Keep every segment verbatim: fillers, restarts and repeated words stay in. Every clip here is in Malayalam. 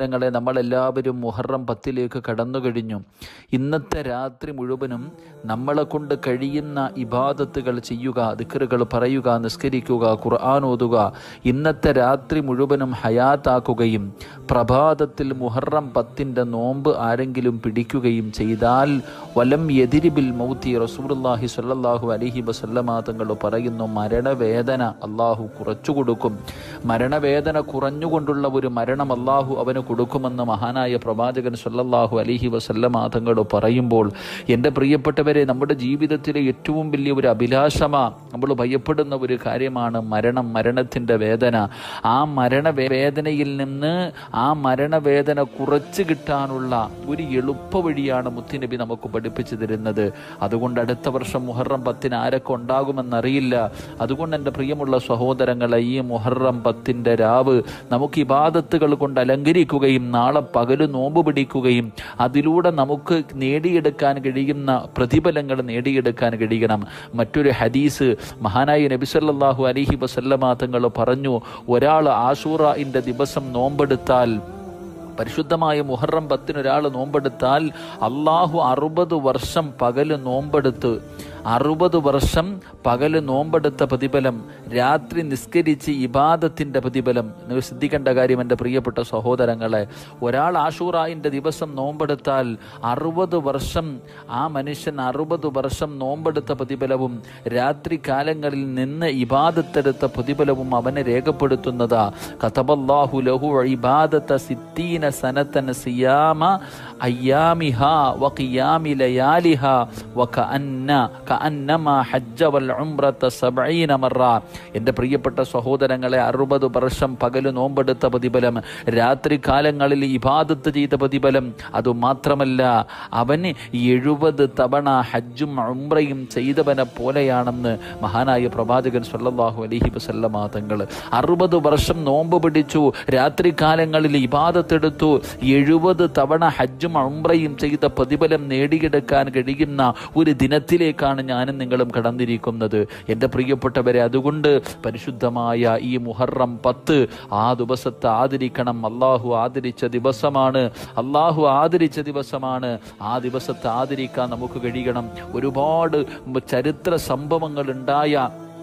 ങ്ങളെ നമ്മളെല്ലാവരും മുഹറം പത്തിലേക്ക് കടന്നു കഴിഞ്ഞു. ഇന്നത്തെ രാത്രി മുഴുവനും നമ്മളെ കൊണ്ട് കഴിയുന്ന ഇബാദത്തുകൾ ചെയ്യുക, ദിക്റുകൾ പറയുക, നിസ്കരിക്കുക, ഖുർആൻ ഓതുക. ഇന്നത്തെ രാത്രി മുഴുവനും ഹയാത്താക്കുകയും പ്രഭാതത്തിൽ മുഹറം പത്തിൻ്റെ നോമ്പ് ആരെങ്കിലും പിടിക്കുകയും ചെയ്താൽ വലം യദിരിബിൽ മൗത്തി റസൂലുള്ളാഹി സ്വല്ലല്ലാഹു അലൈഹി വസല്ലമ തങ്ങൾ പറയുന്നു, മരണവേദന അള്ളാഹു കുറച്ചു കൊടുക്കും. മരണവേദന കുറഞ്ഞുകൊണ്ടുള്ള ഒരു മരണം അള്ളാഹു അവന് കൊടുക്കുമെന്ന് മഹാനായ പ്രവാചകൻ സ്വല്ലല്ലാഹു അലൈഹി വസല്ലമ തങ്ങൾ പറയുമ്പോൾ, എൻ്റെ പ്രിയപ്പെട്ടവരെ, നമ്മുടെ ജീവിതത്തിലെ ഏറ്റവും വലിയ ഒരു അഭിലാഷമാ, നമ്മൾ ഭയപ്പെടുന്ന ഒരു കാര്യമാണ് മരണം, മരണത്തിൻ്റെ വേദന. ആ മരണവേദനയിൽ നിന്ന് ആ മരണവേദന കുറച്ച് കിട്ടാനുള്ള ഒരു എളുപ്പ വഴിയാണ് മുത്തുനബി നമുക്ക് പഠിപ്പിച്ചു തരുന്നത്. അതുകൊണ്ട് അടുത്ത വർഷം മുഹറം പത്തിന് ആരൊക്കെ ഉണ്ടാകുമെന്നറിയില്ല. അതുകൊണ്ട് എൻ്റെ പ്രിയമുള്ള സഹോദരങ്ങളെ, ഈ മുഹറം പത്തിൻ്റെ രാവ് നമുക്ക് ഇബാദത്തുകൾ കൊണ്ട് അലങ്കരിക്കുകയും നാളെ പകല് നോമ്പ് പിടിക്കുകയും അതിലൂടെ നമുക്ക് നേടിയെടുക്കാൻ കഴിയുന്ന പ്രതിഫലങ്ങൾ നേടിയെടുക്കാൻ കഴിയണം. മറ്റൊരു ഹദീസ് മഹാനായ നബി സല്ലല്ലാഹു അലൈഹി വസല്ലമ തങ്ങൾ പറഞ്ഞു, ഒരാൾ ആശൂറയുടെ ദിവസം നോമ്പെടുത്താൽ, പരിശുദ്ധമായ മുഹറം പത്തിന് ഒരാൾ നോമ്പെടുത്താൽ അള്ളാഹു അറുപത് വർഷം പകല് നോമ്പെടുത്ത് അറുപത് വർഷം പകല് നോമ്പെടുത്ത പ്രതിഫലം, രാത്രി നിസ്കരിച്ച് ഇബാദത്തിൻ്റെ പ്രതിഫലം. നിങ്ങൾ ശ്രദ്ധിക്കേണ്ട കാര്യം എൻ്റെ പ്രിയപ്പെട്ട സഹോദരങ്ങളെ, ഒരാൾ ആശൂറായിൻ്റെ ദിവസം നോമ്പെടുത്താൽ അറുപത് വർഷം ആ മനുഷ്യൻ അറുപത് വർഷം നോമ്പെടുത്ത പ്രതിഫലവും രാത്രി കാലങ്ങളിൽ നിന്ന് ഇബാദത്തെടുത്ത പ്രതിഫലവും അവനെ രേഖപ്പെടുത്തുന്നതാ. കതബല്ലാഹു ലഹു ഇബാദത സിത്തീന സനതൻ സിയാമ അയ്യാമിഹാ വഖിയാമി ലയാലിഹാ വകഅന്ന കഅന്നമാ ഹജ്ജ വൽ ഉംറത സബഈന മറ. എൻ്റെ പ്രിയപ്പെട്ട സഹോദരങ്ങളെ, അറുപത് വർഷം പകല് നോമ്പെടുത്ത പ്രതിഫലം, രാത്രി കാലങ്ങളിൽ ഇബാദത്ത് ചെയ്ത പ്രതിഫലം, അതുമാത്രമല്ല അവന് എഴുപത് തവണ ഹജ്ജും ഉംറയും ചെയ്തവനെ പോലെയാണെന്ന് മഹാനായ പ്രവാചകൻ സ്വല്ലല്ലാഹു അലൈഹി വസല്ലമ തങ്ങൾ. അറുപത് വർഷം നോമ്പ് പിടിച്ചു, രാത്രി കാലങ്ങളിൽ ഇബാദത്തെടുത്തു, എഴുപത് തവണ ഹജ്ജും ഉംറയും ചെയ്ത പ്രതിഫലം നേടിയെടുക്കാൻ കഴിയുന്ന ഒരു ദിനത്തിലേക്കാണ് ഞാനും നിങ്ങളും കടന്നിരിക്കുന്നത് എൻ്റെ പ്രിയപ്പെട്ടവരെ. അതുകൊണ്ട് പരിശുദ്ധമായ ഈ മുഹറം പത്ത് ആ ദിവസത്തെ ആദരിക്കണം. അള്ളാഹു ആദരിച്ച ദിവസമാണ്, അള്ളാഹു ആദരിച്ച ദിവസമാണ്. ആ ദിവസത്തെ ആദരിക്കാൻ നമുക്ക് കഴിയണം. ഒരുപാട് ചരിത്ര സംഭവങ്ങൾ ഉണ്ടായ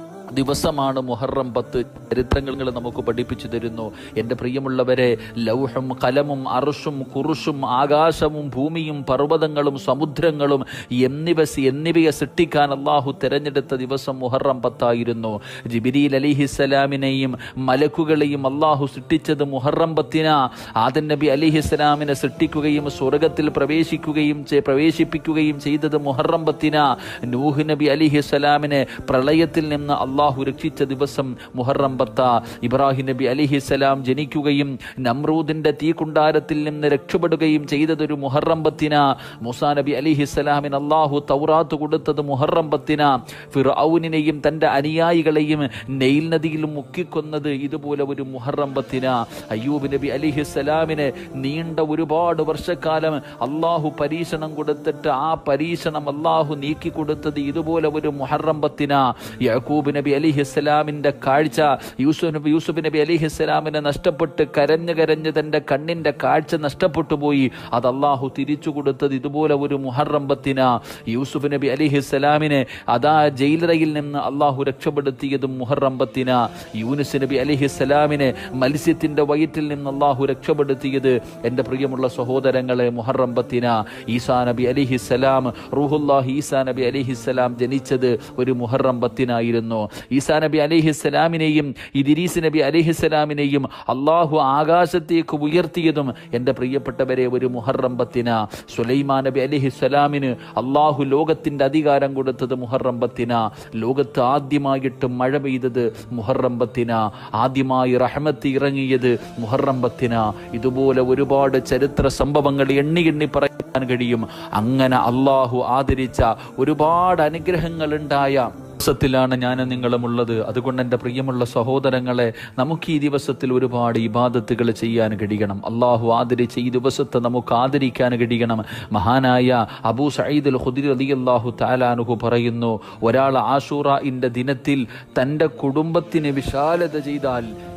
ദിവസമാണ് മുഹറം പത്ത്. ചരിത്രങ്ങൾ നമുക്ക് പഠിപ്പിച്ചു തരുന്നു. എൻ്റെ പ്രിയമുള്ളവരെ, ലൗഹും കലമും അർശും കുറുഷും ആകാശവും ഭൂമിയും പർവ്വതങ്ങളും സമുദ്രങ്ങളും എന്നിവ എന്നിവയെ സൃഷ്ടിക്കാൻ അള്ളാഹു തിരഞ്ഞെടുത്ത ദിവസം മുഹറം പത്തായിരുന്നു. ജിബ്രീൽ അലിഹിസ്സലാമിനെയും മലക്കുകളെയും അള്ളാഹു സൃഷ്ടിച്ചത് മുഹറം പത്തിനാ. ആദം നബി അലിഹിസ്സലാമിനെ സൃഷ്ടിക്കുകയും സ്വർഗത്തിൽ പ്രവേശിക്കുകയും പ്രവേശിപ്പിക്കുകയും ചെയ്തത് മുഹറം പത്തിനാ. നൂഹ് നബി അലിഹിസ്സലാമിനെ പ്രളയത്തിൽ നിന്ന് അള്ളാഹു രക്ഷിച്ച ദിവസം മുഹറം പത്ത. ഇബ്രാഹിം നബി അലിഹിസ്സലാം ജനിക്കുകയും നമ്രൂദിന്റെ തീകുണ്ടാരത്തിൽ നിന്ന് രക്ഷപ്പെടുകയും ചെയ്തതൊരു മുഹറം പത്തിന. മൂസാ നബി അലിഹിസ്സലാമിന് അള്ളാഹു തൗറാത്ത് കൊടുത്തത് മുഹറം പത്തിന. ഫിർഔനിനെയും തന്റെ അനുയായികളെയും നൈൽ നദിയിൽ മുക്കിക്കൊന്നത് ഇതുപോലെ ഒരു മുഹറം പത്തിന. അയ്യൂബ് നബി അലിഹിസ്സലാമിന് നീണ്ട ഒരുപാട് വർഷക്കാലം അള്ളാഹു പരീക്ഷണം കൊടുത്തിട്ട് ആ പരീക്ഷണം അള്ളാഹു നീക്കി കൊടുത്തത് ഇതുപോലെ ഒരു മുഹറം പത്തിന. യാക്കൂബ് നബി അലിഹിസ്സലാമിന്റെ കാഴ്ച യൂസുഫ് നബി യൂസുഫ് നബി അലിഹിസ്സലാമിനെ നഷ്ടപ്പെട്ട് കരഞ്ഞ് കരഞ്ഞ് തന്റെ കണ്ണിന്റെ കാഴ്ച നഷ്ടപ്പെട്ടു പോയി. അത് അള്ളാഹു തിരിച്ചു കൊടുത്തത് ഇതുപോലെ ഒരു മുഹറം പത്തിന. യൂസുഫ് നബി അലിഹിസ്സലാമിനെ അതാ ജയിലറയിൽ നിന്ന് അള്ളാഹു രക്ഷപ്പെടുത്തിയതും മുഹറം പത്തിന. യൂനുസ് നബി അലിഹിസ്സലാമിനെ മത്സ്യത്തിന്റെ വയറ്റിൽ നിന്ന് അള്ളാഹു രക്ഷപ്പെടുത്തിയത് എൻ്റെ പ്രിയമുള്ള സഹോദരങ്ങളെ മുഹറം പത്തിന. ഈസാ നബി അലിഹിസ്സലാം റൂഹുല്ലാഹി ഈസാ നബി അലിഹിസ്സലാം ജനിച്ചത് ഒരു മുഹറം പത്തിനായിരുന്നു. ഈസാ നബി അലിഹിസ്സലാമിനെയും ഇദ്രീസ് നബി അലിഹിസ്സലാമിനെയും അള്ളാഹു ആകാശത്തേക്ക് ഉയർത്തിയതും എൻ്റെ പ്രിയപ്പെട്ടവരെ ഒരു മുഹറം പത്തിന. സുലൈമാൻ നബി അലിഹിസ്സലാമിന് അള്ളാഹു ലോകത്തിന്റെ അധികാരം കൊടുത്തത് മുഹറം പത്തിന. ലോകത്ത് ആദ്യമായിട്ട് മഴ പെയ്തത് മുഹറം പത്തിന. ആദ്യമായി റഹ്മത്ത് ഇറങ്ങിയത് മുഹറം പത്തിന. ഇതുപോലെ ഒരുപാട് ചരിത്ര സംഭവങ്ങൾ എണ്ണി എണ്ണി പറയാൻ കഴിയും. അങ്ങനെ അള്ളാഹു ആദരിച്ച ഒരുപാട് അനുഗ്രഹങ്ങൾ ഉണ്ടായ ദിവസത്തിലാണ് ഞാൻ നിങ്ങളും ഉള്ളത്. അതുകൊണ്ട് എൻ്റെ പ്രിയമുള്ള സഹോദരങ്ങളെ, നമുക്ക് ഈ ദിവസത്തിൽ ഒരുപാട് ഇബാദത്തുകൾ ചെയ്യാൻ കഴിയണം. അള്ളാഹു ആദരിച്ച ഈ ദിവസത്തെ നമുക്ക് ആദരിക്കാൻ കഴിയണം. മഹാനായ അബൂ സഈദ് അൽ ഖുദ്രി റളിയല്ലാഹു തആല അൻഹു പറയുന്നു, ഒരാൾ ആശൂറയുടെ ദിനത്തിൽ തൻ്റെ കുടുംബത്തിന് വിശാലത ചെയ്താൽ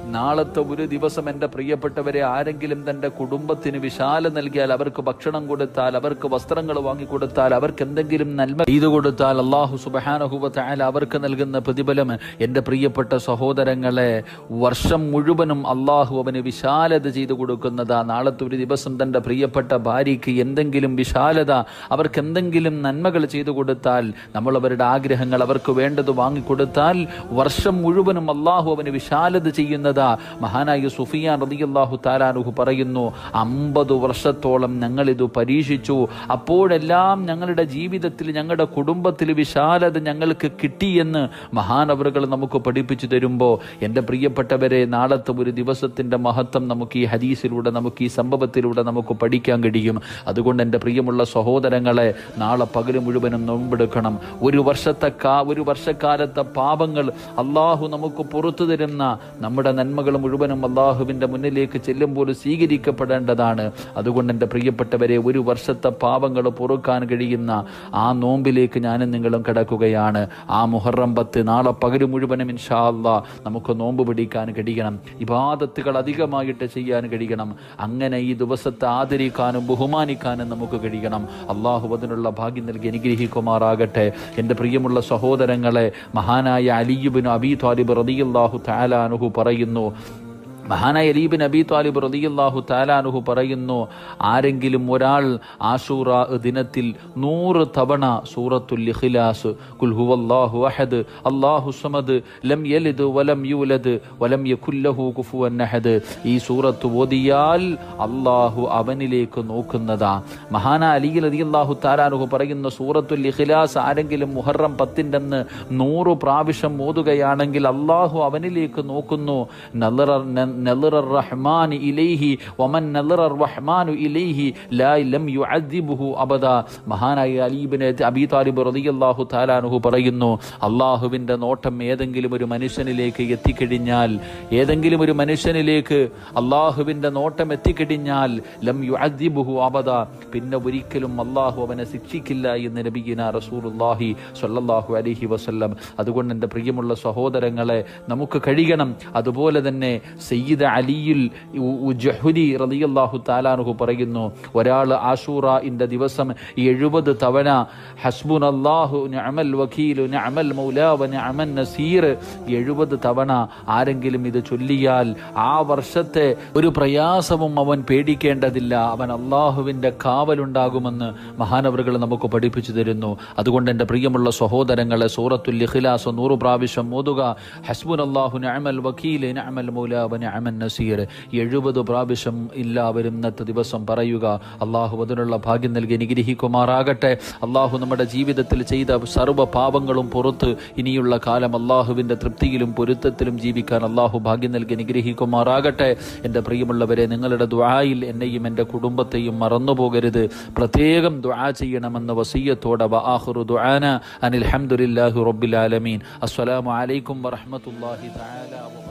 നാളത്തെ ഒരു ദിവസം എൻ്റെ പ്രിയപ്പെട്ടവരെ ആരെങ്കിലും തൻ്റെ കുടുംബത്തിന് വിശാല നൽകിയാൽ, അവർക്ക് ഭക്ഷണം കൊടുത്താൽ, അവർക്ക് വസ്ത്രങ്ങൾ വാങ്ങിക്കൊടുത്താൽ, അവർക്ക് എന്തെങ്കിലും നന്മ ചെയ്തു കൊടുത്താൽ അല്ലാഹു സുബ്ഹാനഹു വ തആല അവർക്ക് നൽകുന്ന പ്രതിഫലം എൻ്റെ പ്രിയപ്പെട്ട സഹോദരങ്ങളെ വർഷം മുഴുവനും അല്ലാഹു അവന് വിശാലത ചെയ്തു കൊടുക്കുന്നതാ. നാളത്തെ ഒരു ദിവസം തൻ്റെ പ്രിയപ്പെട്ട ഭാര്യയ്ക്ക് എന്തെങ്കിലും വിശാലത, അവർക്ക് എന്തെങ്കിലും നന്മകൾ ചെയ്തു കൊടുത്താൽ, നമ്മൾ അവരുടെ ആഗ്രഹങ്ങൾ അവർക്ക് വേണ്ടത് വാങ്ങിക്കൊടുത്താൽ വർഷം മുഴുവനും അല്ലാഹു അവന് വിശാലത ചെയ്യുന്നതാ. മഹാനായ സുഫിയാൻ റളിയല്ലാഹു തആല അൻഹു പറയുന്നു, അമ്പത് വർഷത്തോളം ഞങ്ങൾ ഇത് പരീക്ഷിച്ചു, അപ്പോഴെല്ലാം ഞങ്ങളുടെ ജീവിതത്തിൽ ഞങ്ങളുടെ കുടുംബത്തിൽ വിശാലത ഞങ്ങൾക്ക് കിട്ടിയെന്ന് മഹാനവറുകൾ നമുക്ക് പഠിപ്പിച്ചു തരുമ്പോൾ എൻ്റെ പ്രിയപ്പെട്ടവരെ നാളത്തെ ഒരു ദിവസത്തിൻ്റെ മഹത്വം നമുക്ക് ഈ ഹദീസിലൂടെ, നമുക്ക് ഈ സംഭവത്തിലൂടെ നമുക്ക് പഠിക്കാൻ കഴിയും. അതുകൊണ്ട് എൻ്റെ പ്രിയമുള്ള സഹോദരങ്ങളെ, നാളെ പകൽ മുഴുവനും നോമ്പെടുക്കണം. ഒരു വർഷത്തെ കാ ഒരു വർഷക്കാലത്തെ പാപങ്ങൾ അള്ളാഹു നമുക്ക് പുറത്തു തരുന്ന നമ്മുടെ നന്മകൾ മുഴുവനും അള്ളാഹുവിൻ്റെ മുന്നിലേക്ക് ചെല്ലുമ്പോൾ സ്വീകരിക്കപ്പെടേണ്ടതാണ്. അതുകൊണ്ട് എൻ്റെ പ്രിയപ്പെട്ടവരെ, ഒരു വർഷത്തെ പാപങ്ങൾ പൊറുക്കാൻ കഴിയുന്ന ആ നോമ്പിലേക്ക് ഞാനും നിങ്ങളും കിടക്കുകയാണ്. ആ മുഹറം പത്ത് നാളെ പകൽ മുഴുവനും ഇൻഷാ അല്ലാഹ് നമുക്ക് നോമ്പ് പിടിക്കാൻ കഴിയണം, ഇബാദത്തുകൾ അധികമായിട്ട് ചെയ്യാൻ കഴിയണം. അങ്ങനെ ഈ ദിവസത്തെ ആദരിക്കാനും ബഹുമാനിക്കാനും നമുക്ക് കഴിയണം. അള്ളാഹു അതിനുള്ള ഭാഗ്യം നൽകി അനുഗ്രഹിക്കുമാറാകട്ടെ. എൻ്റെ പ്രിയമുള്ള സഹോദരങ്ങളെ, മഹാനായ അലി ഇബ്നു അബീ ത്വാലിബ് റളിയല്ലാഹു തആല അൻഹു പറയുന്നു, മഹാനായ അലി ഇബ്നു അബീ ത്വാലിബ് റളിയല്ലാഹു തആല അൻഹു പറയുന്നു, ആരെങ്കിലും ഒരാൾ ആശൂറാ ദിനത്തിൽ നൂറ് തവണ സൂറത്തുൽ ഇഖ്ലാസ്, ഖുൽ ഹുവല്ലാഹു അഹദ് അല്ലാഹു സമദ് ലം യലിദ് വലം യൂലദ് വലം യകുൽ ലഹു കുഫുവൻ അഹദ്, ഈ സൂറത്ത് ഓതിയാൽ അല്ലാഹു അവനിലേക്ക് നോക്കുന്നതാ. മഹാനായ അലി റളിയല്ലാഹു തആല അൻഹു പറയുന്ന സൂറത്തുൽ ഇഖ്ലാസ് ആരെങ്കിലും മുഹറം പത്തിൻ്റെ അന്ന് നൂറ് പ്രാവശ്യം ഓതുകയാണെങ്കിൽ അല്ലാഹു അവനിലേക്ക് നോക്കുന്നു. നളറ നളറ റഹ്മാൻ ഇലൈഹി വമൻ നളറ റഹ്മാനു ഇലൈഹി ലാ ലം യുഅദ്ദിബുഹു അബദാ. മഹാനായ അലി ഇബ്നു അബീ ത്വാലിബ് റളിയല്ലാഹു തആല അൻഹു പറയുന്നു, അല്ലാഹുവിൻ്റെ നോട്ടം ഏതെങ്കിലും ഒരു മനുഷ്യനിലേക്ക് എത്തിക്കഴിഞ്ഞാൽ, ഏതെങ്കിലും ഒരു മനുഷ്യനിലേക്ക് അല്ലാഹുവിൻ്റെ നോട്ടം എത്തിക്കഴിഞ്ഞാൽ ലം യുഅദ്ദിബുഹു അബദാ, പിന്നെ ഒരിക്കലും അല്ലാഹു അവനെ ശിക്ഷിക്കില്ല എന്ന് നബിയിനാ റസൂലുള്ളാഹി സ്വല്ലല്ലാഹു അലൈഹി വസല്ലം. അതുകൊണ്ട് എൻ്റെ പ്രിയമുള്ള സഹോദരങ്ങളെ, നമുക്ക് കഴിയണം. അതുപോലെ തന്നെ സയ്യിദ് അലിയുൽ ഉജ്ഹുദി റളിയല്ലാഹു തആല അൻഹു പറയുന്നു, ഒരാൾ ആശൂറാഇന്റെ ദിവസം എഴുപത് തവണ ഹസ്ബുനല്ലാഹു നിഅമൽ വകീലു നിഅമൽ മൗലാ വ നിഅമൻ നസീർ, എഴുപത് തവണ ആരെങ്കിലും ഇത് ചൊല്ലിയാൽ ആ വർഷത്തെ ഒരു പ്രയാസവും അവൻ പേടിക്കേണ്ടതില്ല, അവൻ അള്ളാഹുവിൻ്റെ കാവലുണ്ടാകുമെന്ന് മഹാനവറുകൾ നമുക്ക് പഠിപ്പിച്ചു തരുന്നു. അതുകൊണ്ട് എൻ്റെ പ്രിയമുള്ള സഹോദരങ്ങളെ, സൂറത്തുൽ ഇഖ്ലാസ് നൂറ് പ്രാവശ്യം ഓതുക, ഹസ്ബുനല്ലാഹു നിഅമൽ വകീൽ നിഅമൽ മൗലാ വ നിഅമൻ നസീർ എഴുപത് പ്രാവശ്യം എല്ലാവരും ഇന്നത്തെ ദിവസം പറയുക. അള്ളാഹു അതിനുള്ള ഭാഗ്യം നൽകി അനുഗ്രഹിക്കുമാറാകട്ടെ. അള്ളാഹു നമ്മുടെ ജീവിതത്തിൽ ചെയ്ത സർവ്വ പാപങ്ങളും പുറത്ത് ഇനിയുള്ള കാലം അള്ളാഹുവിൻ്റെ തൃപ്തിയിലും പൊരുത്തത്തിലും ജീവിക്കാൻ അള്ളാഹു ഭാഗ്യം നൽകി അനുഗ്രഹിക്കുമാറാകട്ടെ. എൻ്റെ പ്രിയമുള്ളവരെ, നിങ്ങളുടെ ദുആയിൽ എന്നെയും എൻ്റെ കുടുംബത്തെയും മറന്നുപോകരുത്. പ്രത്യേകം ദുആ ചെയ്യണമെന്ന വസിയ്യത്തോടെ വആഖിറു ദുആന അനിൽ ഹംദുലില്ലാഹി റബ്ബിൽ ആലമീൻ. അസ്സലാമു അലൈക്കും വറഹ്മത്തുള്ളാഹി തആല.